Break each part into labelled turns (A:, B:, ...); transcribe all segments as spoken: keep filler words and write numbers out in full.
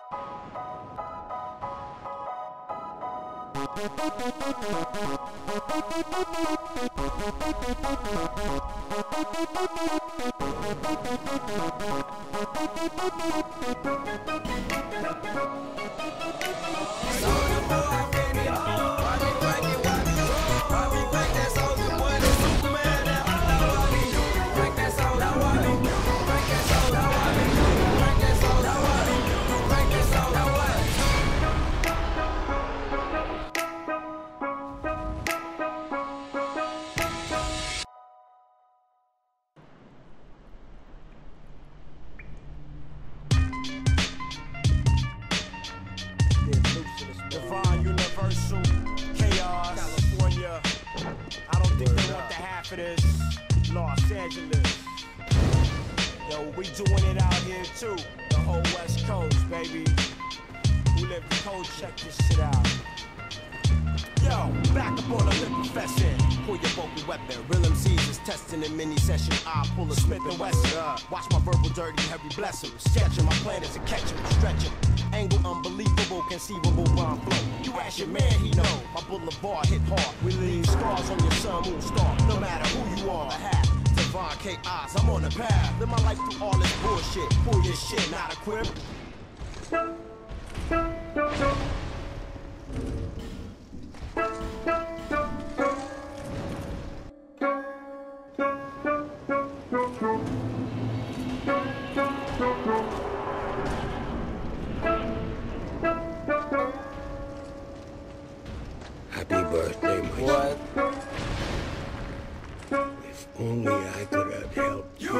A: Divine Universal, Chaos, California. I don't think they want the half of this. Los Angeles. Yo, we doing it out here too. The whole West Coast, baby. Who live the code, check this shit out. Yo, back up on the lip profession. Pull your vocal weapon. Real M Cs is testing in mini session. I pull a Smith and Wesson. Uh, watch my verbal dirty, heavy bless him. Sketching my plan is to catch him, stretch him. Angle unbelievable, conceivable rhyme flow. You ask your man, he know. My boulevard hit hard. We leave scars on your sun, moon, star. No matter who you are, the half. Divine chaos, I'm on the path. Live my life through all this bullshit. Pull your shit, not a crib.
B: Happy birthday, my
A: What?
B: If only I could have helped you.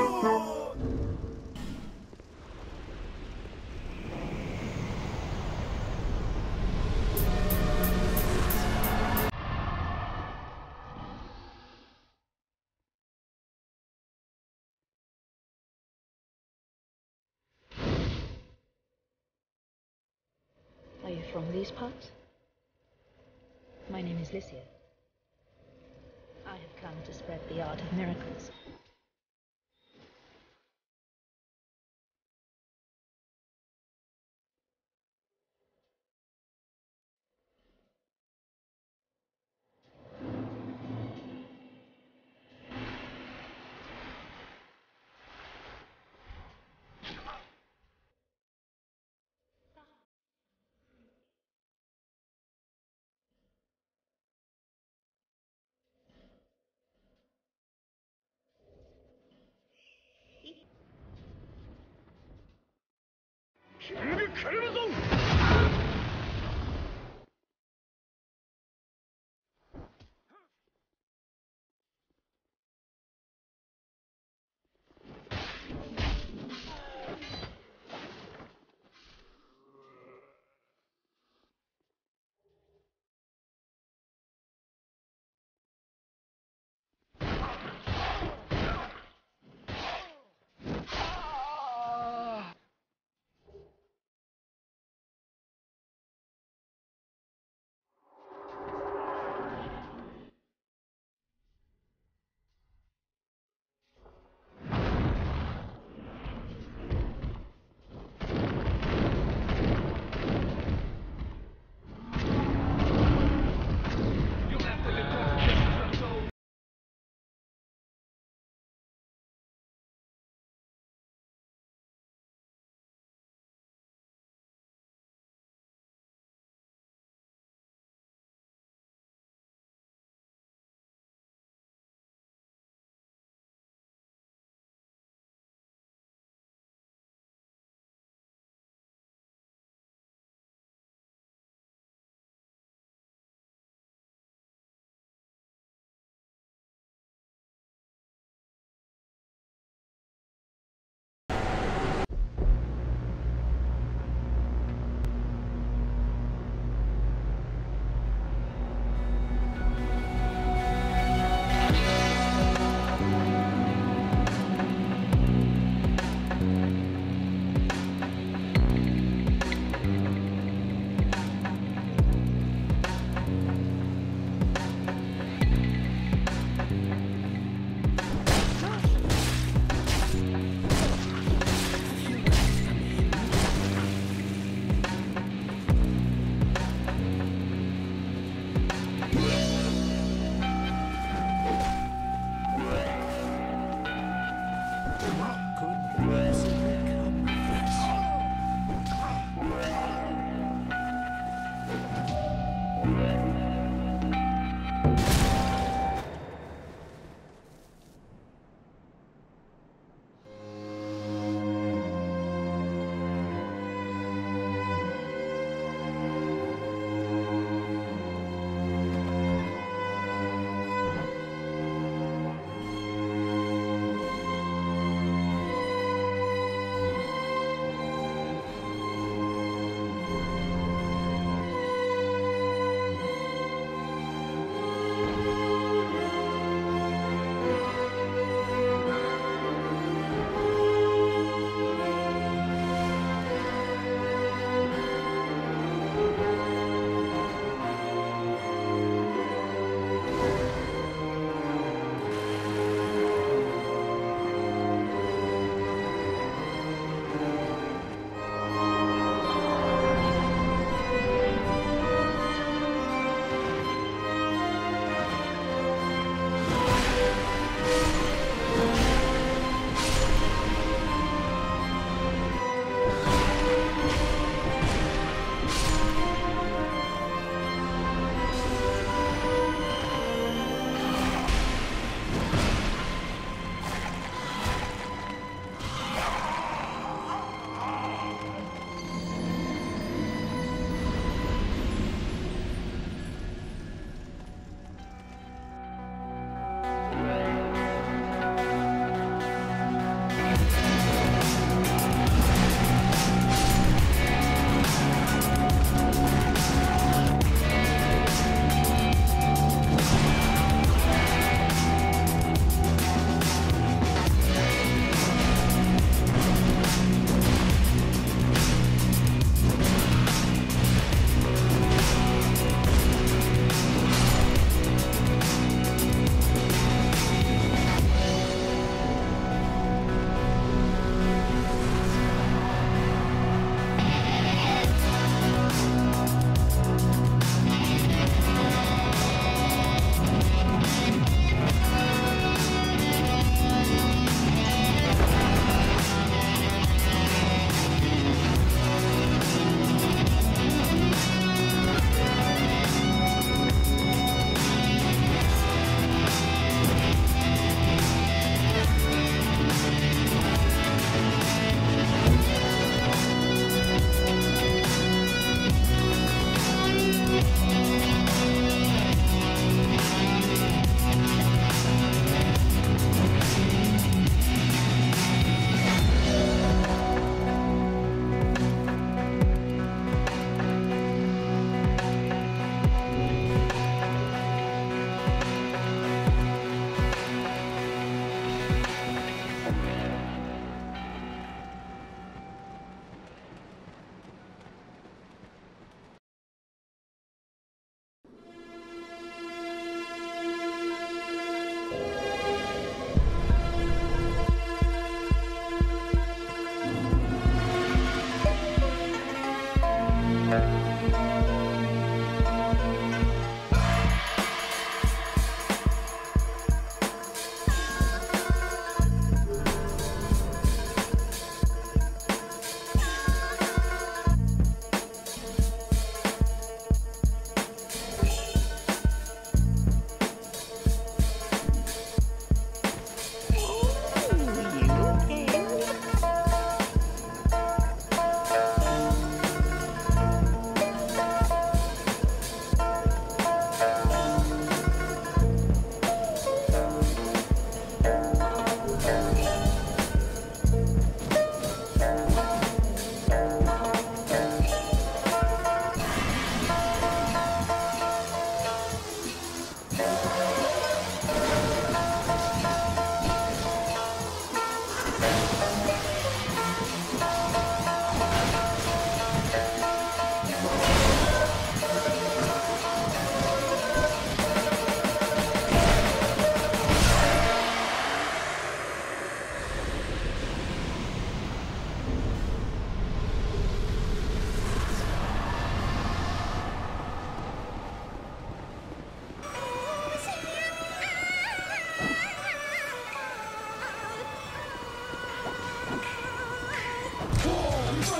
C: Are you from these parts? My name is Lycia. I have come to spread the art of miracles.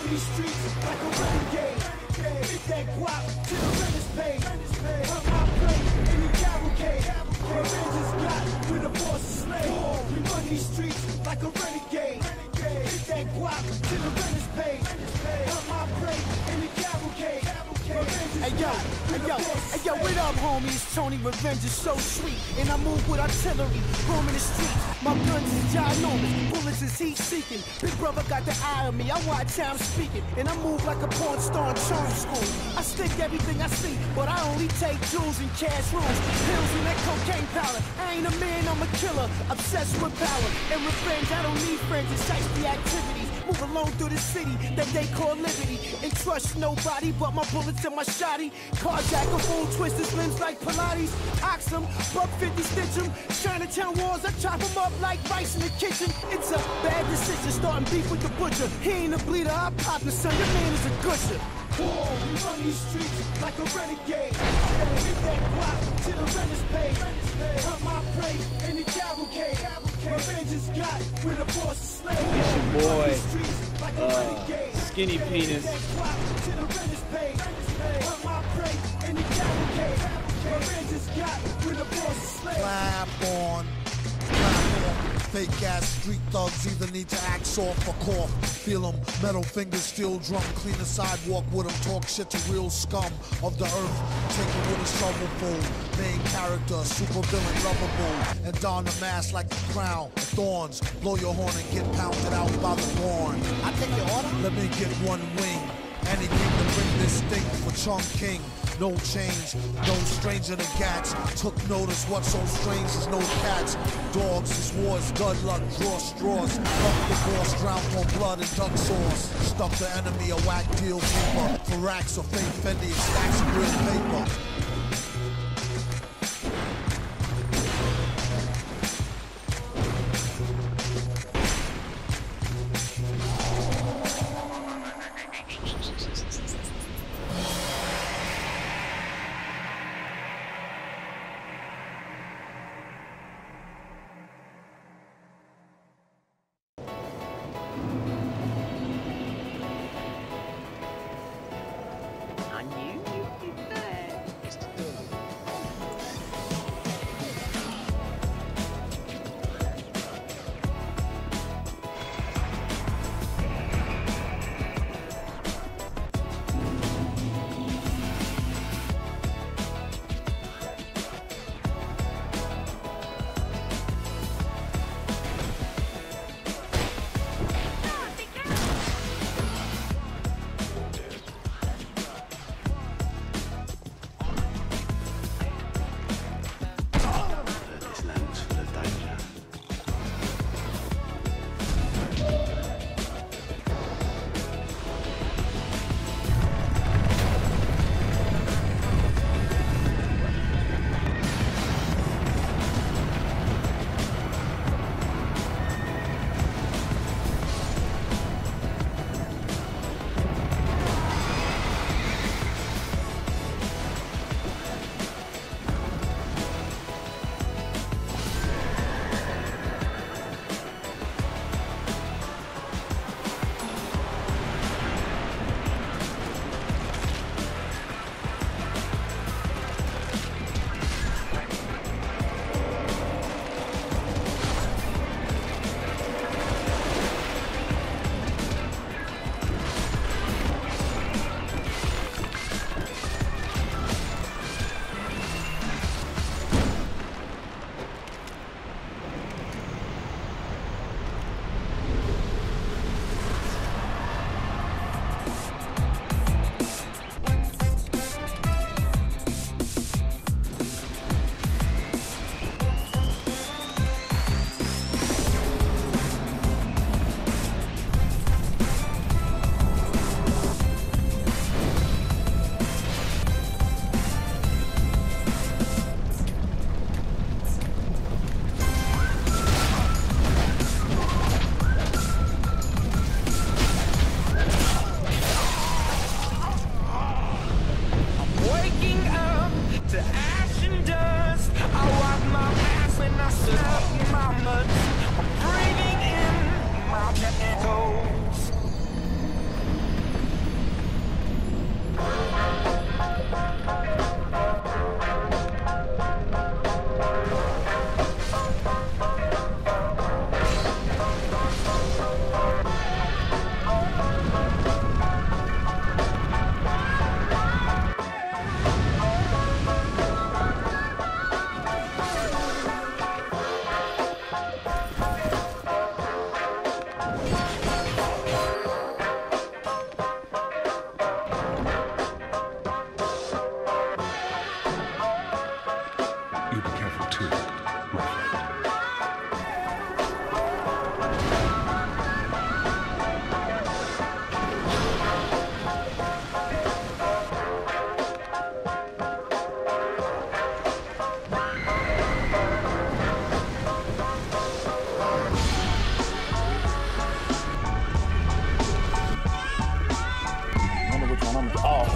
D: these streets like a renegade. Hit that guap till the rent is paid. Hunt my plate in the cavalcade. Revenge is got when the boss is slain. We run these streets like a renegade. Hit that guap till the rent is paid. Hunt my plate in the cavalcade.
E: Hey yo, hey yo, hey yo, what up, homies? Tony, revenge is so sweet. And I move with artillery, roaming the streets. My guns is ginormous, bullets is heat seeking. Big brother got the eye on me, I watch how I'm speaking. And I move like a porn star in charm school. I stick everything I see, but I only take jewels and cash rules. Pills and that cocaine powder. I ain't a man, I'm a killer, obsessed with power. And revenge, I don't need friends, it's the activities. Move alone through the city that they call liberty. And trust nobody but my bullets and my shotty. Carjack a fool, twist his limbs like Pilates. Ox him, buck fifty stitch him. Chinatown walls, I chop him up like rice in the kitchen. It's a bad decision, starting beef with the butcher. He ain't a bleeder, I pop the son, your man is a gusher.
D: Whoa, we run these streets like a renegade. Hit that block till the rent is paid. Hunt my prey in the cavalcade. Revenge is got when the boss is slain.
F: It's your boy, uh, Skinny Penis.
D: Clap on, clap on. Fake ass street thugs either need to act soft or cough. Feel them, metal fingers, steel drum. Clean the sidewalk with them, talk shit to real scum of the earth. Take it with a shovelful. Main character, super villain, lovable. And don the mask like the crown. Thorns, blow your horn and get pounded out by the horn.
E: I take your order.
D: Let me get one wing. Any king to bring this thing for Chung King. No change, no stranger to cats. Took notice what's so strange is no cats. Dogs is wars, dud luck, draw straws. Fuck the boss, drowned on blood and duck sauce. Stuck the enemy, a whack deal keeper. For racks or fake Fendi and stacks of real paper.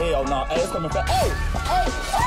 F: hell no. Hey, it's coming fast. Oh! Oh!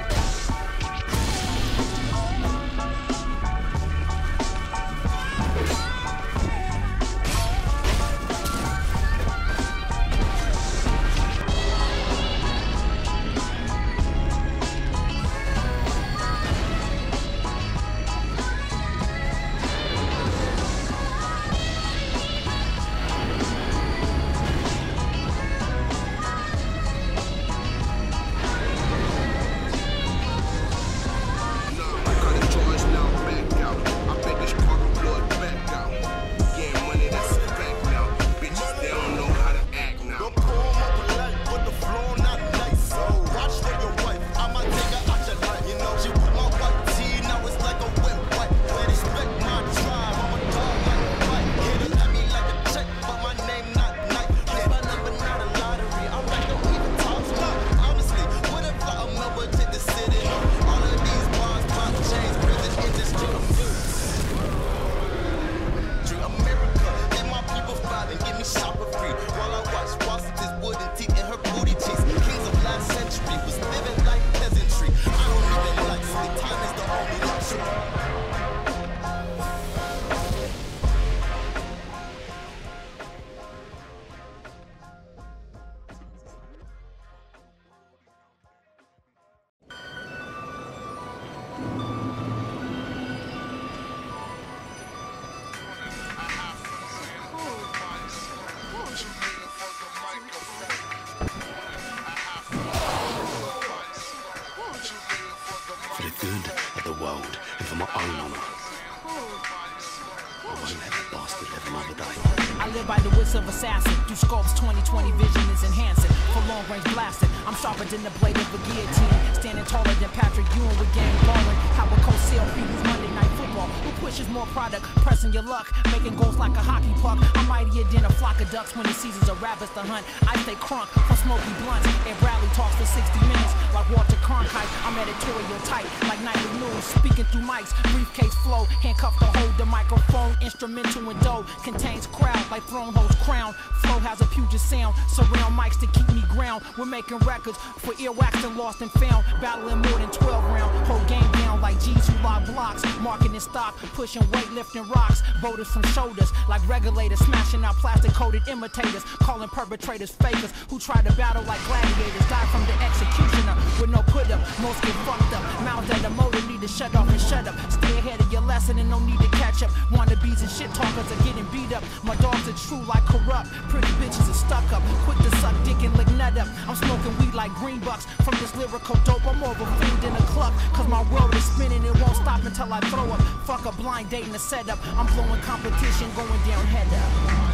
G: For the good of the world and for my own honour. I won't let that bastard live another day.
H: I live by the wits of assassin. Do Sculpt's twenty twenty vision is enhancing. For long range blasting, I'm sharper than the blade of a guillotine. Standing taller than Patrick Ewing with game balling. How a coach C L previews Monday Night Football. Who pushes more product, pressing your luck, making goals like a hockey puck. I'm mightier than a flock of ducks when the seasons of rabbits to hunt. I stay crunk from smoky blunts. And Bradley talks for sixty minutes like Walter Cronkite. I'm editorial tight like nightly news. Speaking through mics, briefcase flow, handcuffed to hold the microphone. Instrumental and dough contains crowd like throne host crown. Flow has a Puget sound. Surround mics to keep me ground. We're making records for earwax and lost and found. Battling more than twelve round. Whole game down like G's who lock blocks. Marking in stock, pushing weight, lifting rocks. Boulders from shoulders like regulators. Smashing out plastic coated imitators. Calling perpetrators fakers who try to battle like gladiators. Die from the executioner with no put up. Most get fucked up. Mouths at the motor need to shut off and shut up. Stay ahead of your lesson and no need to catch up. Wannabes and shit talkers are getting beat up. My dogs are true like corrupt. Pretty bitches are stuck up. Quick to suck dick and lick nut up. I'm smoking weed like green bucks. From this lyrical dope, I'm more of a fiend than a cluck. Cause my world is spinning, it won't stop until I throw up. Fuck a blind date and a setup. I'm blowing competition, going down head up.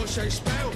I: say spell.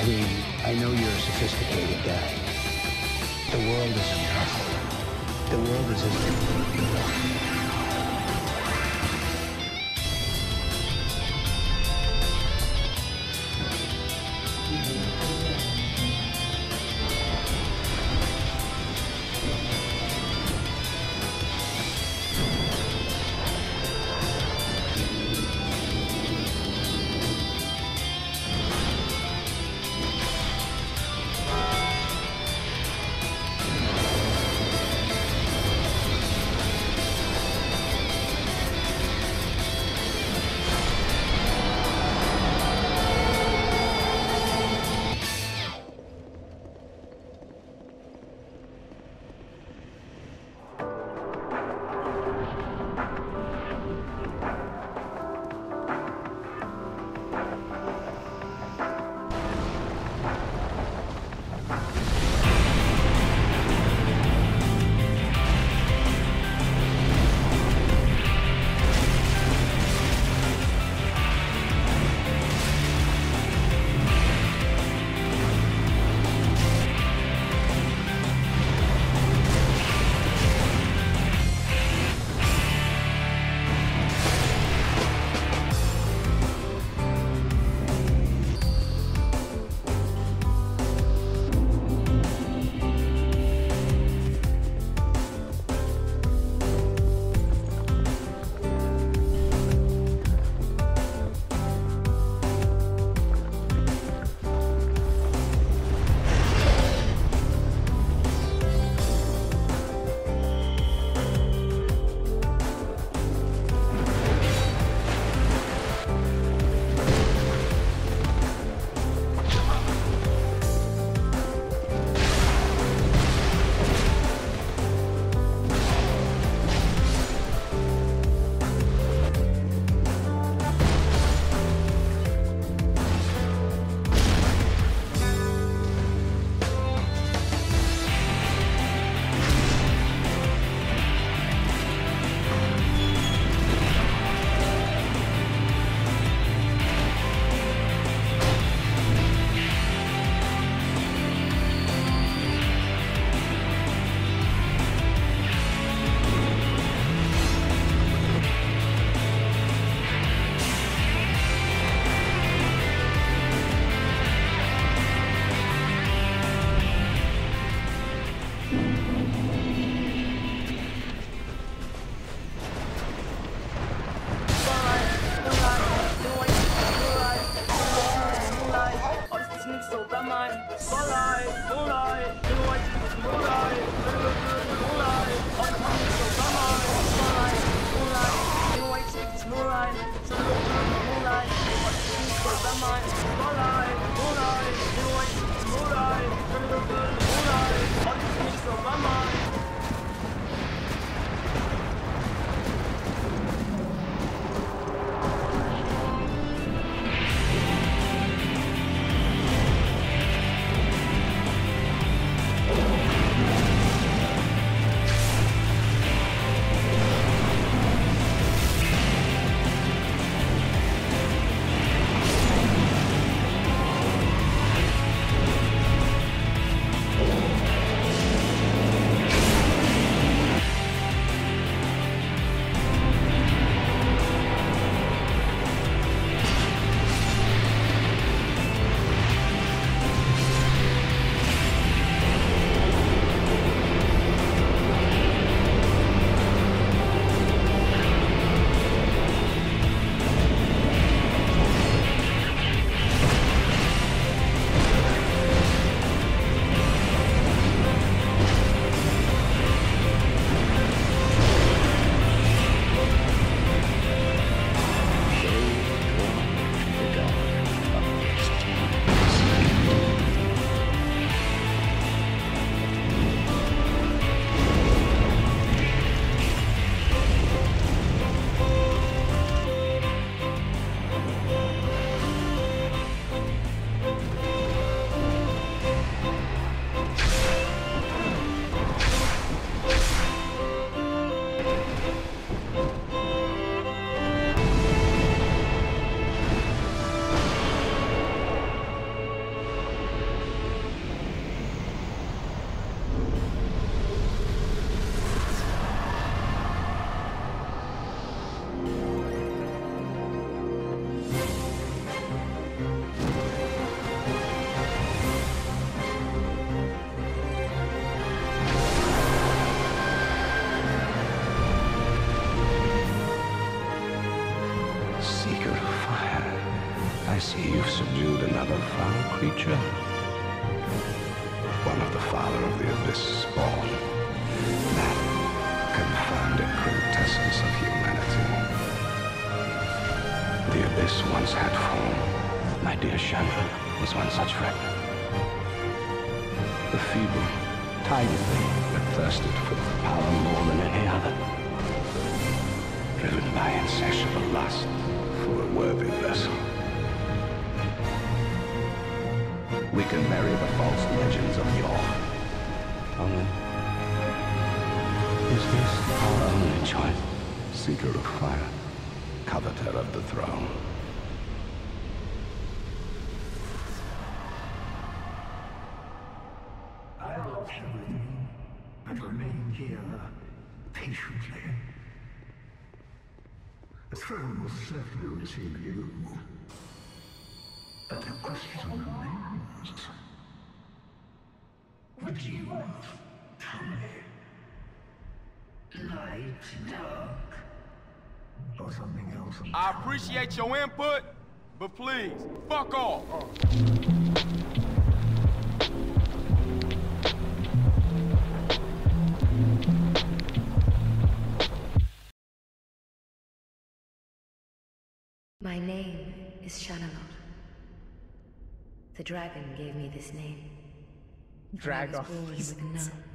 B: Eddie, I know you're a sophisticated guy. The world isn't tough. The world is as big as you are.
G: I see you've subdued another foul creature. One of the Father of the Abyss spawn. That confounded quintessence of humanity. The Abyss once had form. My dear Shannon was one such fragment. The feeble, tiny thing that thirsted for power more than any other. Driven by insatiable lust for a worthy vessel. We can marry the false legends of yore. Only, is this our only choice? Seeker of fire, coveter of the throne.
I: I lost everything, and remain here patiently. The throne will certainly receive you. But the question remains. What do you want? Tell me. Light, dark, or something else?
A: I appreciate your input, but please, fuck off.
J: My name is Shanalot. The dragon gave me this name.
K: Dragon.
J: I was born with none.